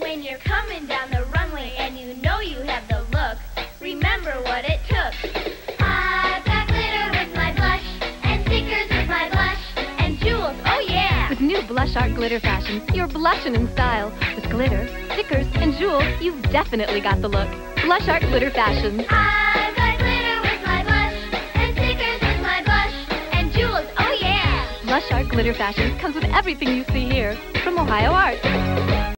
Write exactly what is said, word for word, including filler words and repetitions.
When you're coming down the runway and you know you have the look, remember what it took. I've got glitter with my blush, and stickers with my blush, and jewels, oh yeah! With new Blush Art glitter fashions, you're blushing in style. With glitter, stickers, and jewels, you've definitely got the look. Blush Art glitter fashions. I've got glitter with my blush, and stickers with my blush, and jewels, oh yeah! Blush Art glitter fashions comes with everything you see here from Ohio Art.